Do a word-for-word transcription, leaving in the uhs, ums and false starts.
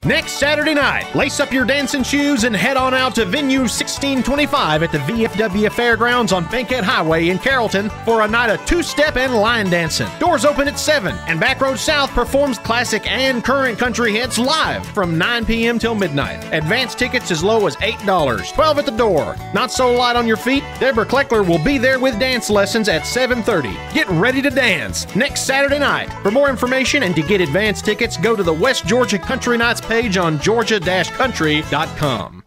Next Saturday night, lace up your dancing shoes and head on out to venue sixteen twenty-five at the V F W Fairgrounds on Bankhead Highway in Carrollton for a night of two-step and line dancing. Doors open at seven, and Backroad South performs classic and current country hits live from nine p m till midnight. Advance tickets as low as eight dollars, twelve at the door. Not so light on your feet? Deborah Kleckler will be there with dance lessons at seven thirty. Get ready to dance next Saturday night. For more information and to get advance tickets, go to the West Georgia Country Nights page on georgia dash country dot com.